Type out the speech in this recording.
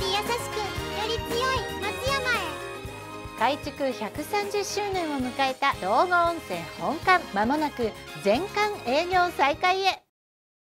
り優しく、より強い松山へ。 開築130周年を迎えた道後温泉本館、まもなく全館営業再開へ。